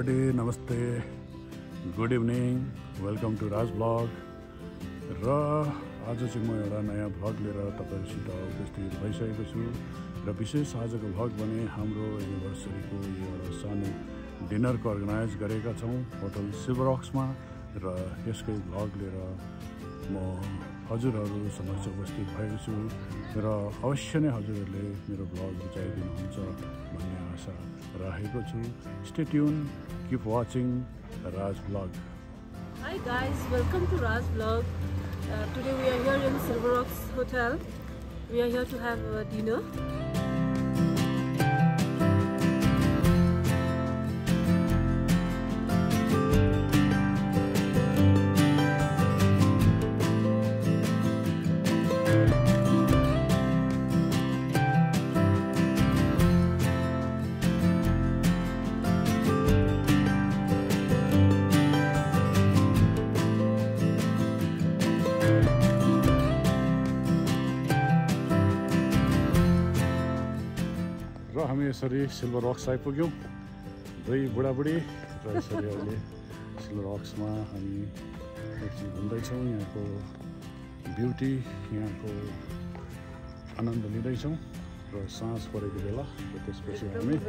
everybody, नमस्ते, good evening, welcome to Raj vlog. र आज चाहिँ म एउटा नयाँ भ्लग लिएर तपाईहरुसित उपस्थित भइसकेको छु। र विशेष आजको भ्लग भने हाम्रो एनिभर्सरीको एउटा सानो डिनरको अर्गनाइज गरेका छौँ होटल सिल्भर रक्समा। र यसकै भ्लग लिएर म हजुरहरू समक्ष उपस्थित भएको छु र अवश्य नै हजुरहरूले मेरो भ्लग रुचाइदिनुहुन्छ भन्ने आशा राखेको छु। Stay tune, keep watching Raj Vlog. Hi guys, welcome to Raj Vlog. Today we are here in Silver Rocks Hotel. We are here to have dinner. र हामी यसरी सिल्भर रक्स आइपुग्यौँ, दुई बुढाबुढी र यसरी अहिले सिल्भर रक्समा हामी एकछिन घुम्दैछौँ। यहाँको ब्युटी, यहाँको आनन्द लिँदैछौँ र साँझ परेको बेला। र त्यसपछि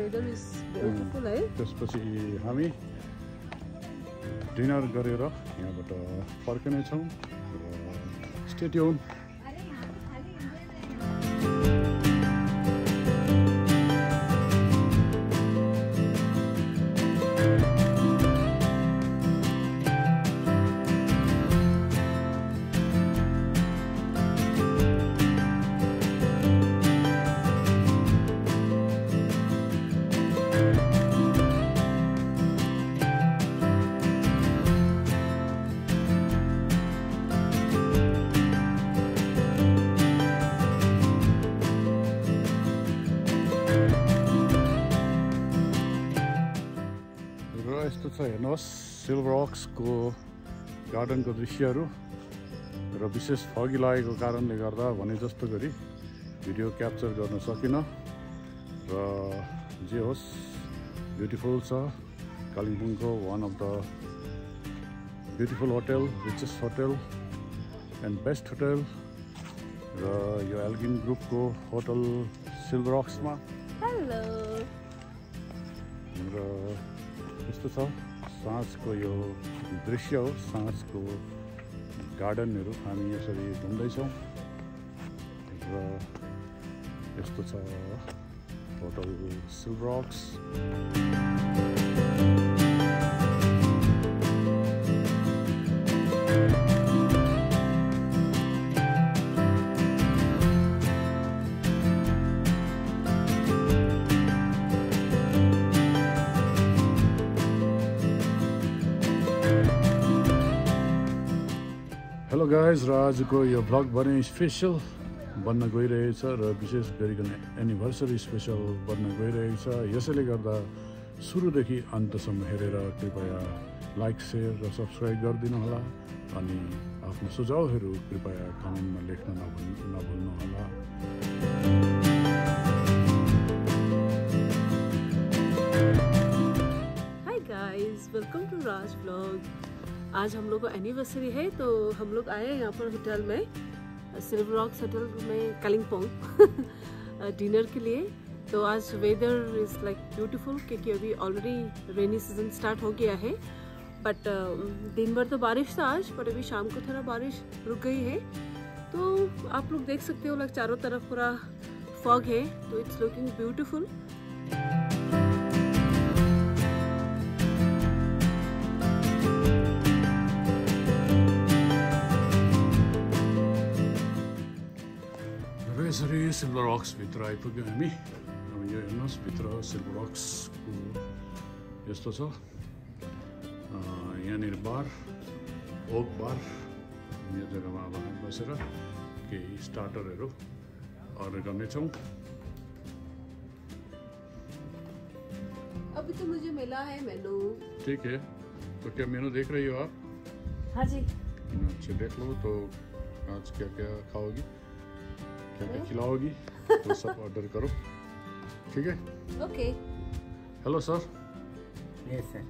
हामी डिनर गरेर यहाँबाट फर्कनेछौँ। र स्टे ट्युन। यस्तो छ, हेर्नुहोस् सिल्भर रक्सको गार्डनको दृश्यहरू। र विशेष फगी लागेको कारणले गर्दा भने जस्तो गरी भिडियो क्याप्चर गर्न सकिनँ। र जे होस्, ब्युटिफुल छ। कालिम्पोङको one of the beautiful hotel, richest hotel and best hotel. र यो एल्गिन ग्रुपको होटल सिल्भर रक्समा। हेलो। र यस्तो छ साँझको यो दृश्य हो, साँझको गार्डनहरू। हामी यसरी घुम्दैछौँ र यस्तो छ hotel silver rocks. Hello guys, र आजको यो भ्लग भने स्पेसल बन्न गइरहेछ र विशेष गरिकन एनिभर्सरी स्पेसल बन्न गइरहेछ। यसैले गर्दा सुरुदेखि अन्तसम्म हेरेर कृपया लाइक, सेयर र सब्सक्राइब गरिदिनु होला। अनि आफ्नो सुझावहरू कृपया कमेन्टमा लेख्न नभुल्नुहोला। Hi guys, welcome to Raj Vlog. आज हम लोग को एनिवर्सरी है, तो हम लोग आए हैं यहाँ पर होटल में, सिल्वर रॉक्स होटल में कालिम्पोंग डिनर के लिए। तो आज वेदर इज़ लाइक ब्यूटीफुल, क्योंकि अभी ऑलरेडी रेनी सीजन स्टार्ट हो गया है। बट दिन भर तो बारिश था आज, बट अभी शाम को थोड़ा बारिश रुक गई है। तो आप लोग देख सकते हो, लाइक चारों तरफ पूरा फॉग है, तो इट्स लुकिंग ब्यूटीफुल। यसरी सिल्भर रक्सभित्र आइपुग्यौँ हामी। यो हेर्नुहोस्, भित्र सिल्भर रक्सको यस्तो छ। यहाँनिर बार, ओक बार। यो जग्गामा अब हामी बसेर केही स्टार्टरहरू अर्डर गर्नेछौँ। अभी तो मुझे मिला है मेनू। ठीक है, तो क्या मेनू देख रही हो आप? हाँ जी। अच्छा, देख लो। तो आज क्या क्या खाओगी, क्या क्या खिलाओगी, तो सब ऑर्डर करो, ठीक है? Okay. Hello sir, Yes, sir.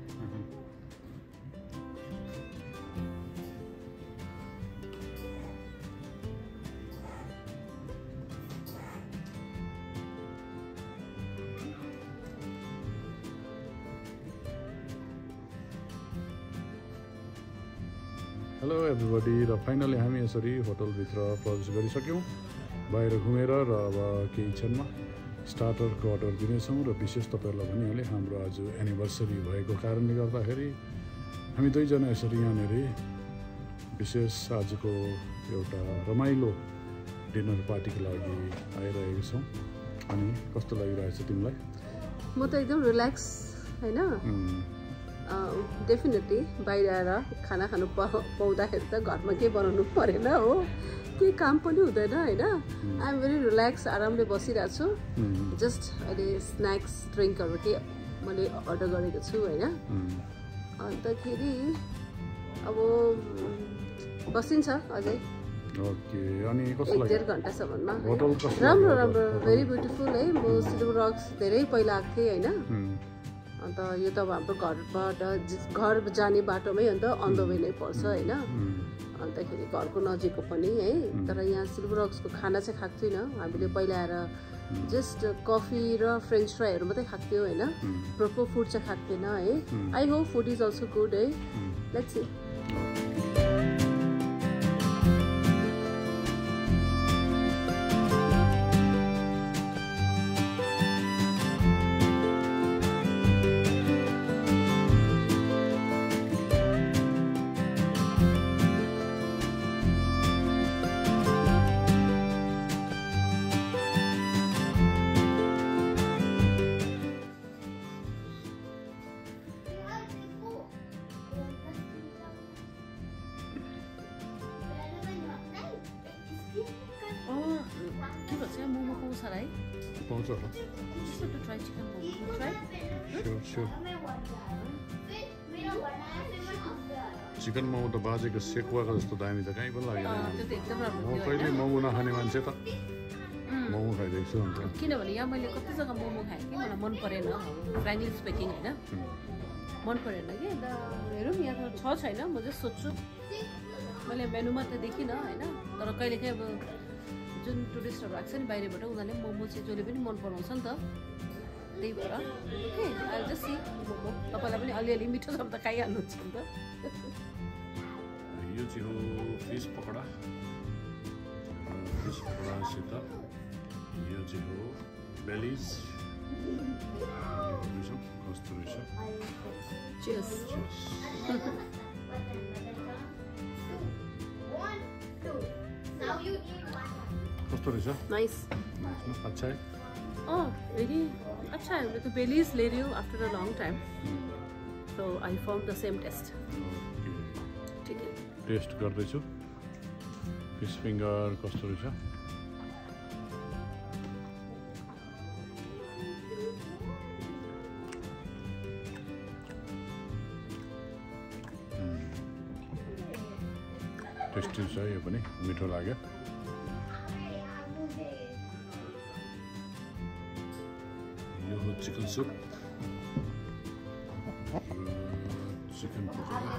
Hello everybody र फाइनली हामी यसरी होटलभित्र प्रवेश गरिसक्यौँ। बाहिर घुमेर र अब केही क्षणमा स्टार्टरको अर्डर दिनेछौँ। र विशेष तपाईँहरूलाई भनिहालेँ, हाम्रो आज एनिभर्सरी भएको कारणले गर्दाखेरि हामी दुईजना यसरी यहाँनिर विशेष आजको एउटा रमाइलो डिनर पार्टीको लागि आइरहेको छौँ। अनि कस्तो लागिरहेछ तिमीलाई? म त एकदम रिल्याक्स हैन, डेफिनेटली बाहिर आएर खाना खानु पाउँदाखेरि त घरमा केही बनाउनु परेन हो, केही काम पनि हुँदैन हैन। आई एम भेरी रिल्याक्स, आरामले बसिरहेको छु। जस्ट अहिले स्न्याक्स ड्रिङ्कहरू केही मैले अर्डर गरेको छु हैन। अन्तखेरि अब बसिन्छ अझै ओके। अनि कस्तो लाग्यो? 1-1.5 घन्टासम्ममा। होटल कस्तो? राम्रो राम्रो, भेरी ब्युटिफुल है। म सिल्भर रक्स धेरै पहिला आएको थिएँ हैन। अन्त यो त अब हाम्रो घरबाट घर जाने बाटोमै अन्त अन द वे नै पर्छ हैन। अन्तखेरि घरको नजिकको पनि है। तर यहाँ सिल्भर रक्सको खाना चाहिँ खाएको छुइनँ। हामीले पहिला आएर जस्ट कफी र फ्रेन्च फ्राईहरू मात्रै खाएको थियो होइन। प्रोपर फुड चाहिँ खाएको थिएन है। I hope food is also good है। Let's see. मोमो पाउँछ है? पाउँछ होला। Try chicken momo try. Sure. Chicken momo त बाजेको सेकुवाको जस्तो दामी त कहीँ पनि लागेन। त्यो त एकदम राम्रो म कहिले मोमो नखाने मान्छे त मोमो खाइदिएको छु अन्त। किनभने यहाँ मैले कति जग्गा मोमो खाएँ कि मलाई मन परेन, फ्रेङ्कली स्पिकिङ होइन, मन परेन कि। अन्त हेरौँ यहाँ त छैन। म चाहिँ सोध्छु, मैले मेनुमा त देखिनँ होइन। तर कहिलेकाहीँ अब जुन टुरिस्टहरू आएको छ नि बाहिरबाट, उनीहरूले मोमो चाहिँ जसले पनि मन पराउँछ नि त, त्यही भएर okay I just see momo. तपाईँलाई पनि अलिअलि मिठो छ भने त खाइहाल्नुहुन्छ नि त। यो चाहिँ हो फिस पकौडा। फिस पकौडासित यो चाहिँ हो बेलिज। कस्तो रहेछ? चियर्स। कस्तो रहेछ? नाइस। अच्छा है? really अच्छा है। तो बेलीज ले रही हूँ आफ्टर अ लॉन्ग टाइम, तो I found the same taste. ठीक है, टेस्ट गर्दैछु। फिस फिङ्गर कस्तो रहेछ? टेस्टी छ, यो पनि मिठो लाग्यो। यो हो चिकन सुप, चिकन पकौडा,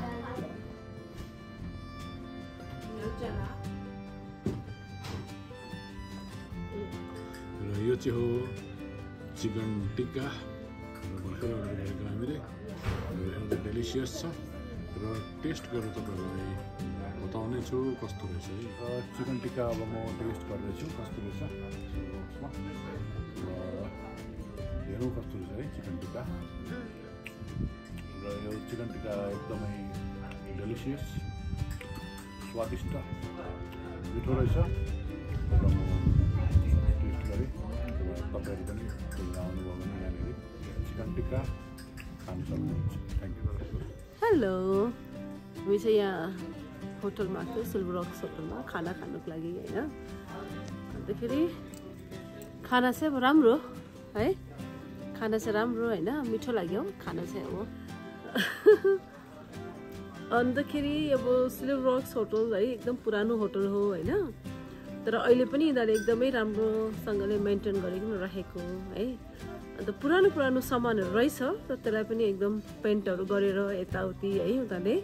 र यो चाहिँ हो चिकन टिक्का। भर्खर अर्डर गरेको हामीले। एकदम डेलिसियस छ र टेस्ट गरेर तपाईँहरूलाई बताउने छु कस्तो रहेछ है। चिकन टिक्का अब म टेस्ट गर्दैछु कस्तो रहेछ बक्समा। र हेरौँ कस्तो रहेछ है चिकन टिक्का। र यो चिकन टिक्का एकदमै डेलिसियस, स्वादिष्ट, मिठो रहेछ। र म टेस्ट गरेँ। तपाईँहरू पनि कहिले आउनुभयो भने यहाँनिर चिकन टिक्का खानु सक्नुहुन्छ। Thank you. हेलो, हामी चाहिँ यहाँ होटलमा आएको थियो, सिल्भर रक्स होटलमा खाना खानुको लागि होइन। अन्तखेरि खाना चाहिँ अब राम्रो है, खाना चाहिँ राम्रो होइन, मिठो लाग्यो खाना चाहिँ अब। अन्तखेरि अब सिल्भर रक्स होटल है एकदम पुरानो होटल हो होइन। तर अहिले पनि यिनीहरूले एकदमै राम्रोसँगले मेन्टेन गरेको राखेको है। अन्त पुरानो सामानहरू रहेछ र त्यसलाई पनि एकदम पेन्टहरू गरेर यताउति है उनीहरूले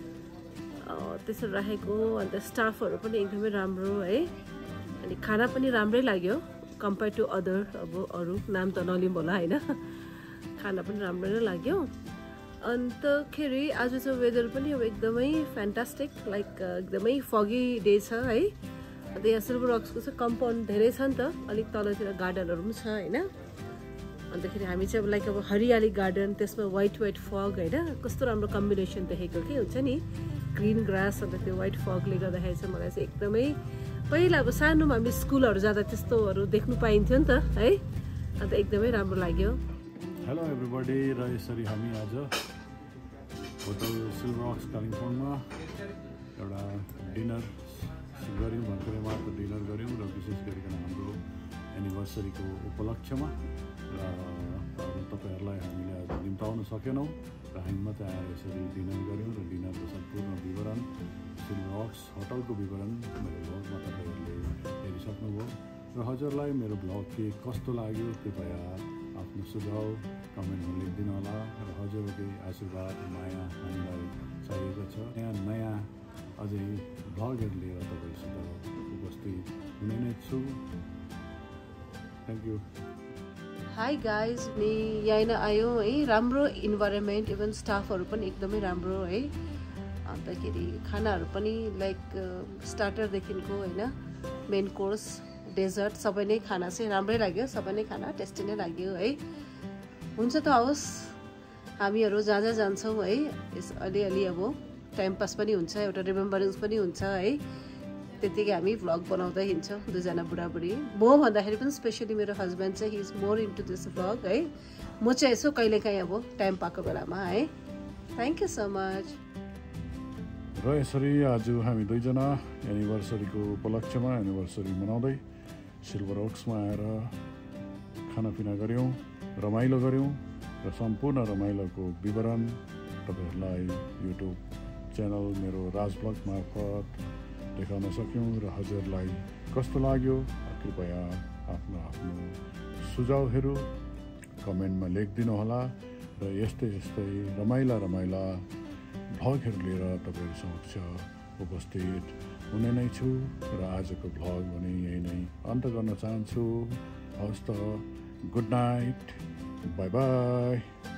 त्यसरी राखेको। अन्त स्टाफहरू पनि एकदमै राम्रो है, अनि खाना पनि राम्रै लाग्यो कम्पेयर टु अदर अब अरू नाम त नलिउँ होला होइन, खाना पनि राम्रो नै लाग्यो। अन्तखेरि आज चाहिँ वेदर पनि अब एकदमै फ्यान्टास्टिक, लाइक एकदमै फगी डे छ है। अन्त यहाँ सिल्भर रक्सको चाहिँ कम्पाउन्ड धेरै छ नि त, अलिक तलतिर गार्डनहरू पनि छ होइन। अन्तखेरि हामी चाहिँ अब लाइक अब हरियाली गार्डन, त्यसमा वाइट फग होइन, कस्तो राम्रो कम्बिनेसन देखेको के हुन्छ नि, ग्रिन ग्रास अन्त त्यो वाइट फगले गर्दाखेरि चाहिँ मलाई चाहिँ एकदमै, पहिला अब सानोमा हामी स्कुलहरू जाँदा त्यस्तोहरू देख्नु पाइन्थ्यो नि त है, अन्त एकदमै राम्रो लाग्यो। हेलो एभ्रिबडी, र यसरी हामी आज होटल सिल्भर रक्स कालिम्पोङमा एउटा डिनर गऱ्यौँ, भर्खरै मात्र डिनर गऱ्यौँ र विशेष गरिकन हाम्रो एनिभर्सरीको उपलक्ष्यमा। र तपाईँहरूलाई हामीले आज निम्ताउन सकेनौँ र हामी मात्रै आएर यसरी डिनर गऱ्यौँ र डिनरको सम्पूर्ण विवरण, सिल्भर रक्स होटलको विवरण मेरो भ्लगमा तपाईँहरूले हेरिसक्नुभयो। र हजुरलाई मेरो भ्लग के कस्तो लाग्यो कृपया आफ्नो सुझाव कमेन्टमा लेखिदिनु होला। र हजुरकै आशीर्वाद माया हामीलाई चाहिएको छ। यहाँ नयाँ अझै भ्लगहरू लिएर तपाईँसित उपस्थित हुने नै छु। Thank you. हाई गाइज, नि यहाँ नै आयो है, राम्रो इन्भाइरोमेन्ट, इभन स्टाफहरू पनि एकदमै राम्रो है। अन्तखेरि खानाहरू पनि लाइक स्टार्टरदेखिको होइन, मेन कोर्स, डेजर्ट सबै नै खाना चाहिँ राम्रै लाग्यो, सबै नै खाना टेस्टी नै लाग्यो है। हुन्छ त होस्, हामीहरू जहाँ जान्छौँ है, यस अलिअलि अब टाइम पास पनि हुन्छ, एउटा रिमेम्बरेन्स पनि हुन्छ है। त्यतिकै हामी भ्लग बनाउँदै हिँड्छौँ दुईजना बुढाबुढी। म भन्दाखेरि पनि स्पेसली मेरो हस्बेन्ड चाहिँ he is more into this vlog है, म चाहिँ यसो कहिलेकाहीँ अब टाइम पाएको बेलामा है। Thank you so much. र यसरी आज हामी दुईजना एनिभर्सरीको उपलक्ष्यमा एनिभर्सरी मनाउँदै सिल्भर रक्समा आएर खानापिना गऱ्यौँ, रमाइलो गऱ्यौँ र सम्पूर्ण रमाइलोको विवरण तपाईँहरूलाई युट्युब च्यानल मेरो राज ब्लग मार्फत देखाउन सक्यौँ। र हजुरलाई कस्तो लाग्यो कृपया आफ्नो सुझावहरू कमेन्टमा लेखिदिनु होला। र यस्तै रमाइला भ्लगहरू लिएर तपाईँहरू समक्ष उपस्थित हुने नै छु। र आजको भ्लग भने यही नै अन्त गर्न चाहन्छु। हवस् त, गुड नाइट, बाई बाई।